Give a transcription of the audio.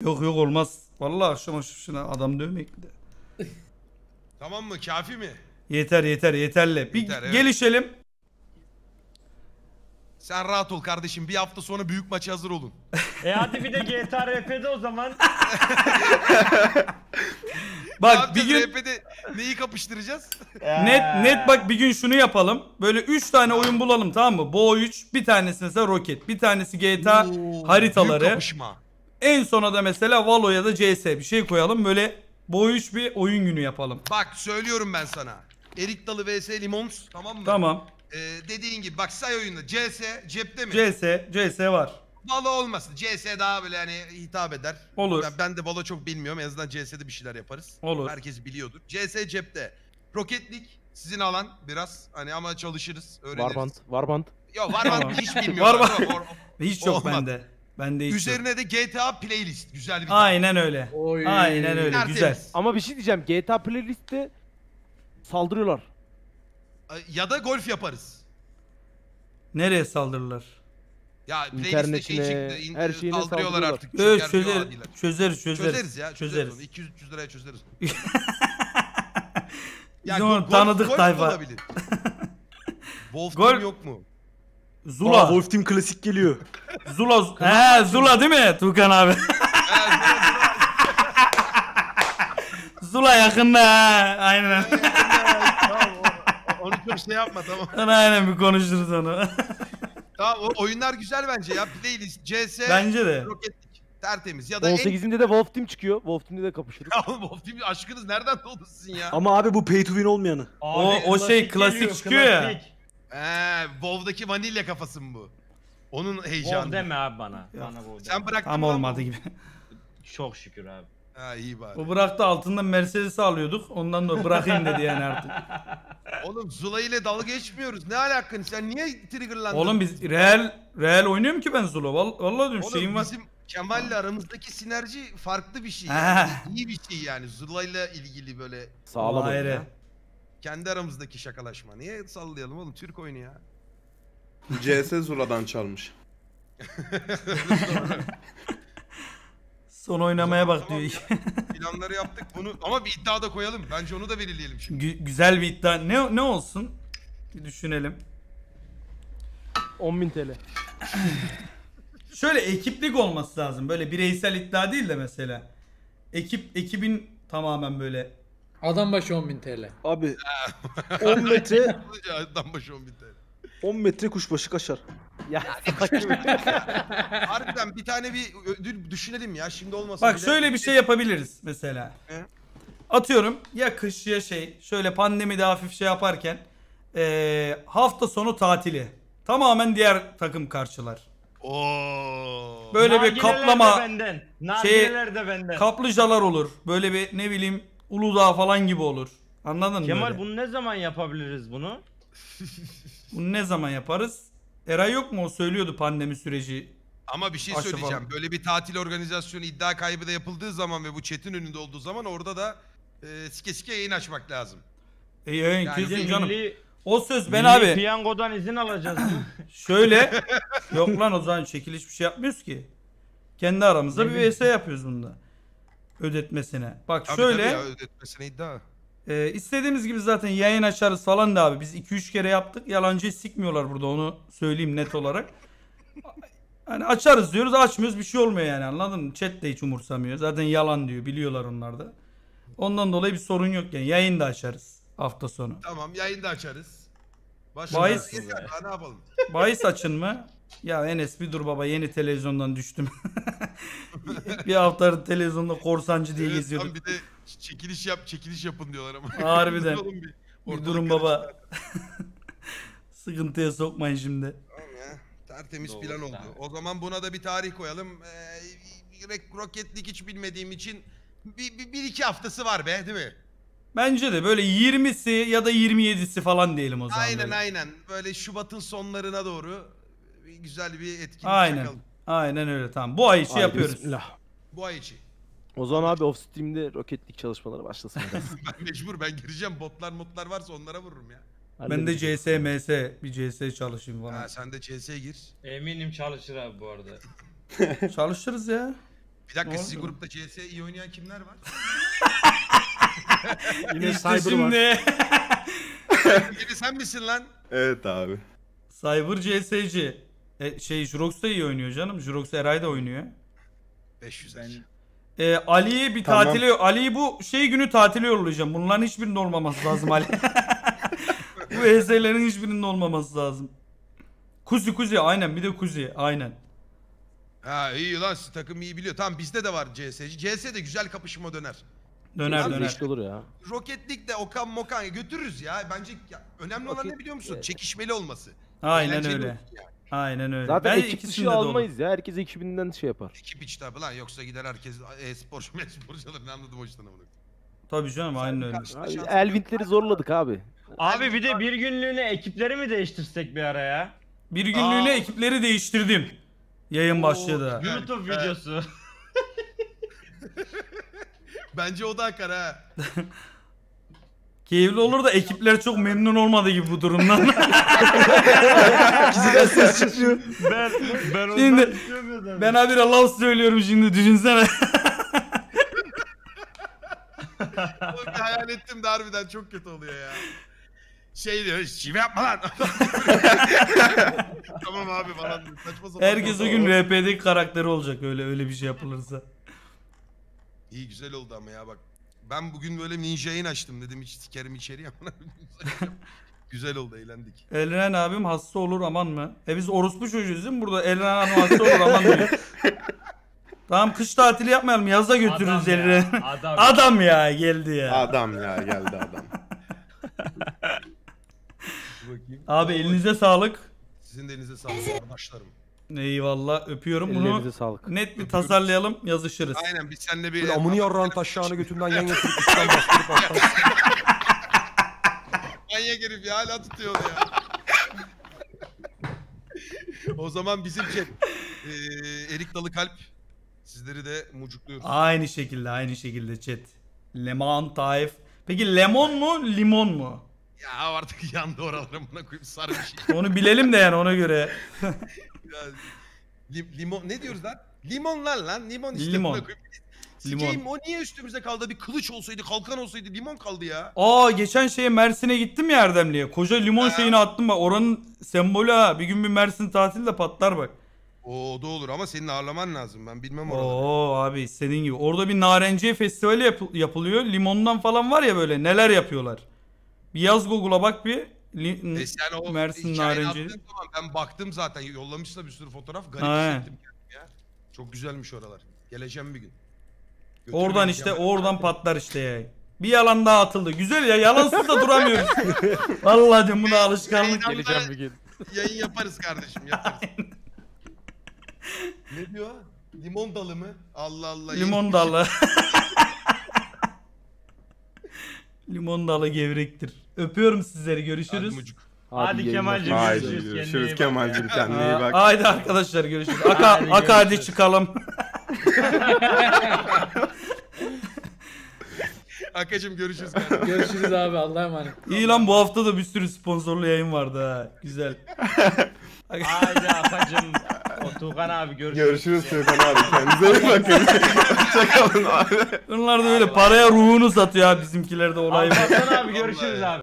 Yok yok olmaz. Vallahi akşam şuna adam dövmek de. Tamam mı? Kafi mi? Yeter yeterli. Bir Yeter, evet. gelişelim. Sen rahat ol kardeşim. Bir hafta sonra büyük maça hazır olun. Hadi bir de GTA RP'de o zaman. Bak bir gün RP'de neyi kapıştıracağız? net bak bir gün şunu yapalım. Böyle 3 tane oyun bulalım, tamam mı? Bo 3, bir tanesi mesela Rocket, bir tanesi GTA Büyük haritaları. kapışma. En sona da mesela Valo ya da CS bir şey koyalım. Böyle Bo 3 bir oyun günü yapalım. Bak söylüyorum ben sana. Erik Dalı vs Limons, tamam mı? Tamam. Dediğin gibi bak say oyunda. CS cepte mi? CS var. Valo olmasın. CS daha böyle hani hitap eder. Olur. Ben de Valo çok bilmiyorum. En azından CS'de bir şeyler yaparız. Olur. Herkes biliyordur. CS cepte. Rocket League sizin alan biraz. Hani ama çalışırız, öğreniriz. Warband. Yok Warband hiç bilmiyorum. Warband. Hiç yok Olmaz. bende. Bende hiç yok. Üzerine de GTA playlist. Güzel bir Aynen öyle. Oy. Aynen öyle. Tertemiz. Güzel. Ama bir şey diyeceğim. GTA playlist'te saldırıyorlar. Ya da golf yaparız. Nereye saldırırlar? Ya playlist'te İnternetine, şey çıktı. her şeyine saldırıyorlar saldırıyorlar. artık. Evet, Çöker diyor abiler. çözeriz. Çözeriz ya. Çözeriz. Onu. 200-300 liraya çözeriz. Biz onu tanıdık tayfa. olabilir. Wolf Gol- Team yok mu? Zula. Wolf Team klasik geliyor. Zula değil mi Tuğkan abi? Zula yakında ha. Aynen. Tamam, onu çok şey yapma tamam. Aynen bir konuşuruz onu. Tamam o oyunlar güzel bence ya. Playlist, CS, Bence de. Rocket League. Tertemiz. Ya da 18'inde de Wolf Team çıkıyor. Wolf Team'de de kapışırız. Ya oğlum Wolf Team aşkınız nereden doğdu sizin ya? Ama abi bu pay to win olmayanı. O şey klasik çıkıyor ya. WoW'daki vanilya kafası mı bu? Onun heyecanı. WoW deme abi bana. Bana WoW deme. Sen bıraktın Tam mı olmadı lan gibi. Çok şükür abi. Ha iyi bari. O bıraktı, altından Mercedes'i alıyorduk. Ondan da bırakayım dedi yani artık. Oğlum Zula ile dalga geçmiyoruz. Ne alakın? Sen niye triggerlandın? Oğlum biz real oynuyorum ki ben Zula. Vallahi diyorum Oğlum şeyim var. bizim Kemal'le aramızdaki sinerji farklı bir şey. Ha. Yani. İyi bir şey yani. Zula ile ilgili böyle Sağlam oyun Ayrı. ya. kendi aramızdaki şakalaşma. Niye sallayalım oğlum? Türk oyunu ya. CS Zula'dan çalmış. Son oynamaya bak Tamam diyor. Planları yaptık bunu ama bir iddia da koyalım. Bence onu da belirleyelim şimdi. Güzel bir iddia. Ne olsun? Bir düşünelim. 10.000 TL. Şöyle ekiplik olması lazım. Böyle bireysel iddia değil de mesela. Ekibin tamamen böyle. Adam başı 10.000 TL. Abi 10 metre Adam başı 10.000 TL. 10 metre kuşbaşı kaşar. Ya Harbiden bir tane bir ödül düşünelim ya. Şimdi olmasa Bak bile. şöyle bir şey yapabiliriz mesela. Ne? Atıyorum ya kış ya şey. Şöyle pandemide hafif şey yaparken. Hafta sonu tatili. Tamamen diğer takım karşılar. Oo. Böyle bir Nargileler kaplama. de benden. Nargileler de benden. Kaplıcalar olur. Böyle bir ne bileyim Uludağ falan gibi olur. Anladın mı? Kemal böyle? bunu ne zaman yapabiliriz bunu? Bunu ne zaman yaparız? Eray yok mu? O söylüyordu pandemi süreci. Ama bir şey Aşı söyleyeceğim. falan. Böyle bir tatil organizasyonu iddia kaybı da yapıldığı zaman ve bu chat'in önünde olduğu zaman orada da sike sike yayın açmak lazım. Yayın Yani kesin bizim canım. Milli, O söz ben milli abi piyangodan izin alacağız. şöyle yok lan o zaman çekiliş bir şey yapmıyoruz ki. Kendi aramızda Ne bir bileyim. VS yapıyoruz bunda. Ödetmesine. Bak Tabii şöyle tabii ya, ödetmesine iddia. istediğimiz gibi zaten yayın açarız falan da abi. Biz 2-3 kere yaptık. Yalancıyı sikmiyorlar burada, onu söyleyeyim net olarak. Hani açarız diyoruz, açmıyoruz, bir şey olmuyor yani, anladın mı? Chat de hiç umursamıyor. Zaten yalan diyor, biliyorlar onlar da. Ondan dolayı bir sorun yok yani. Yayın da açarız hafta sonu. Tamam yayın da açarız. Bahis- Yeter, daha ne yapalım? Bahis açın mı? Ya Enes bir dur baba, yeni televizyondan düştüm. Bir haftadır televizyonda korsancı diye Evet, geziyorduk. tam bir de çekiliş yapın diyorlar ama. Harbiden. Oğlum Bir ortalık durun karıştı. baba. Sıkıntıya sokmayın şimdi. Tamam ya. Tertemiz Doğru, plan oldu. tamam. O zaman buna da bir tarih koyalım. Rocket League hiç bilmediğim için bir iki haftası var be değil mi? Bence de böyle 20'si ya da 27'si falan diyelim o zaman. Aynen böyle. aynen. Böyle Şubat'ın sonlarına doğru güzel bir etkinlik Aynen. çakalım. Aynen öyle, tamam. Bu ay içi Haydi yapıyoruz. bismillah. Bu ay içi. O zaman abi off stream'de Rocket League çalışmaları başlasın. Ben mecbur gireceğim. Botlar varsa onlara vururum ya. Ben de CS, MS, bir CS çalışayım falan. Ha sen de CS'ye gir. Eminim çalışır abi bu arada. Çalışırız ya. Bir dakika Ne sizin oldu? grupta CS iyi oynayan kimler var? Yine İşte Cyber var. şimdi. Biri sen misin lan? Evet abi. Cyber CS'ci. Jurox da iyi oynuyor canım. Jurox Eray da oynuyor. 500 Ali'yi bir Tamam. Ali'yi bu günü tatile yollayacağım. Bunların hiçbirinin olmaması lazım Ali. Bu ES'lerin hiçbirinin olmaması lazım. Kuzi aynen, bir de Kuzi aynen. Ha iyi lan sizin takım iyi biliyor. Tamam bizde de var CS'ci. CS de güzel kapışma döner. Döner. İşte olur ya. Rocket League'de Okan Mokan götürürüz ya. Bence önemli olan ne biliyor musun? evet. Çekişmeli olması. Aynen Eğlenceli öyle. olsun yani. Aynen öyle. Zaten Ben ekip ikisinde dışı de olur. almayız ya. Herkes ekibinden şey yapar. Ekip iç tabi lan yoksa gider herkes e-sporcu ne anladım o yüzden onu. Tabii canım, aynen öyle. Abi, Elvintleri zorladık abi. Abi bir de bir günlüğüne ekipleri mi değiştirsek bir ara ya? Bir günlüğüne Aa. ekipleri değiştirdim. Yayın başladı. Evet, YouTube evet. videosu. Bence o da akar ha. Keyifli olur da ekipler çok memnun olmadı gibi bu durumdan. Kiziden ses çıkıyor. Ben Şimdi- ondan istemiyordum. Ben habire laf söylüyorum şimdi, düşünsene. Oğlum bir hayal ettim de harbiden çok kötü oluyor ya. Şey diyor, şive yapma lan. Tamam abi falan. Saçma sapan. Herkes o gün RP'deki karakteri olacak öyle bir şey yapılırsa. İyi güzel oldu ama ya bak. Ben bugün böyle ninja yayın açtım dedim hiç sikerim içeriye. Güzel oldu eğlendik. Elren abim hasta olur aman mı? Biz orospu çocuğuyuz değil mi? Burada Elren abim hasta olur aman diyor. Tamam, kış tatili yapmayalım, yazda götürürüz Adam ya, Elren'i. adam. Adam ya, geldi ya. Adam ya geldi adam. Bakayım. Abi elinize sağlık. Sizin de elinize sağlık arkadaşlarım. Eyvallah, öpüyorum bunu. Ellerinize sağlık. Net bir tasarlayalım, yazışırız. Aynen biz seninle bir... Böyle amını yarrağın taşağını götünden yan getirip üstten bastırıp alttan. Manyak herif ya hala tutuyor onu ya. O zaman bizim chat. Erik Dalı Kalp. Sizleri de mucukluyoruz. Aynı şekilde chat. Lemon Taif. Peki lemon mu, limon mu? Ya artık yandı oralara buna koyup sarı bir şey. Onu bilelim de yani, ona göre. Ya, limon ne diyoruz lan? Limonlar lan limon işte. Limon. Buna koyup. Limon. Sikeyim o niye üstümüze kaldı? Bir kılıç olsaydı, kalkan olsaydı limon kaldı ya. Geçen Mersin'e gittim ya Erdemli'ye. Koca limon şeyini attım bak. Oranın sembolü ha. Bir gün bir Mersin tatili de patlar bak. O da olur ama senin ağırlaman lazım. Ben bilmem oraları. Abi istediğin gibi. Orada bir narenciye festivali yapılıyor. Limondan falan var ya, böyle neler yapıyorlar. Bir yaz Google'a bak bir. Yani o Mersin hikayeni narenci. attığım zaman ben baktım zaten. Yollamışlar bir sürü fotoğraf. Garip Aynen. hissettim kendimi ya. Çok güzelmiş oralar. Geleceğim bir gün. Oradan Götürmeyin işte, ya. oradan patlar işte ya. Bir yalan daha atıldı. Güzel ya, yalansız da duramıyoruz. Vallahi diyorum, bu da alışkanlık. Yayından Geleceğim da bir gün. Yayın yaparız kardeşim yaparız. Ne diyor? Limon dalı mı? Allah Allah. Limon dalı. Limon dalı gevrektir. Öpüyorum sizleri, görüşürüz. Hadi yayınlar. Kemal'cim, Haydi görüşürüz. Kendine iyi görüşürüz bak. Kemal'cim kendine iyi bak. Haydi arkadaşlar, görüşürüz. Hadi Hadi görüşürüz. çıkalım. Akacım görüşürüz kardeşim. Görüşürüz abi, Allah'a emanet. İyi lan, bu hafta da bir sürü sponsorlu yayın vardı ha. Güzel. Haydi Akacım. O Tuğkan abi görüşürüz. Görüşürüz Tüykan abi. Kendinize iyi bakın. Hoşçakalın abi. Bunlar da böyle paraya ruhunu satıyor abi, bizimkiler de olay. Alparslan abi görüşürüz abi.